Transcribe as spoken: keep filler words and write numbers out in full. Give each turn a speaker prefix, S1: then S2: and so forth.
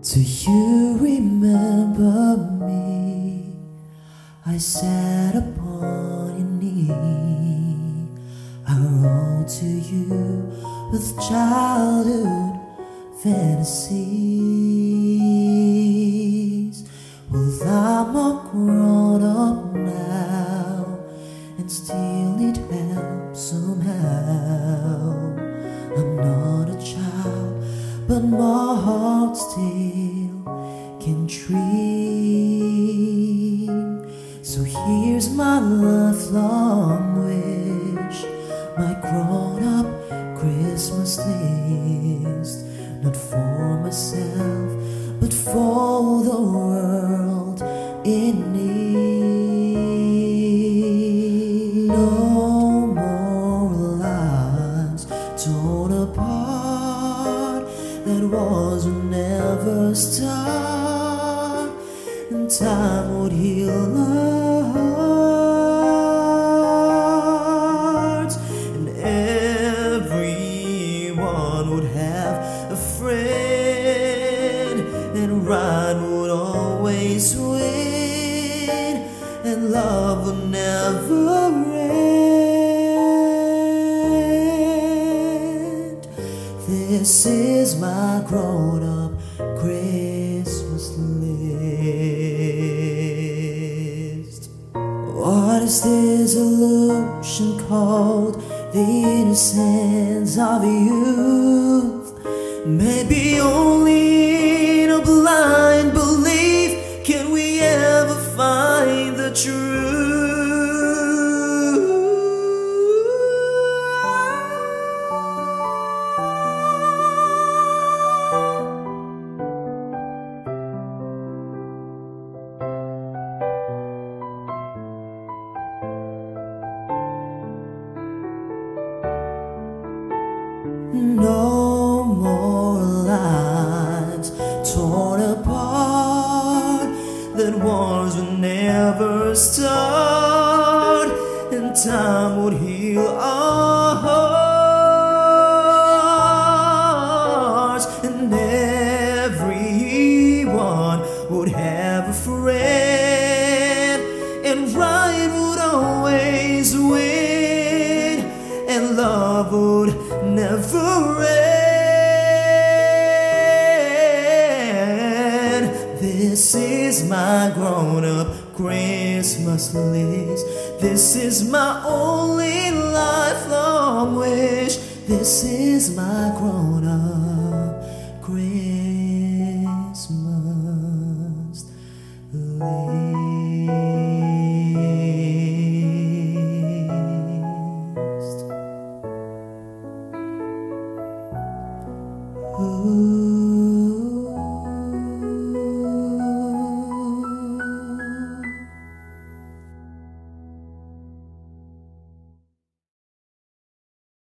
S1: Do you remember me? I sat upon your knee. I wrote to you with childhood fantasies. Well, I'm all grown up now and still need help somehow. I'm not a child, but my heart still can dream. So here's my lifelong wish, my grown-up Christmas list. Not for myself, but for the world in need. No more lives torn apart, that wars would never start, and time would heal our hearts, and everyone would have a friend, and right would always win, and love would never end. This is my grown-up Christmas list. What is this illusion called? The innocence of youth. Maybe only in a blind belief can we ever find the truth. No more lives torn apart, that wars would never start, and time would heal our hearts, and everyone would have a friend, and right would always win, and love would never end. This is my grown-up Christmas list. This is my only lifelong wish. This is my grown-up Christmas list.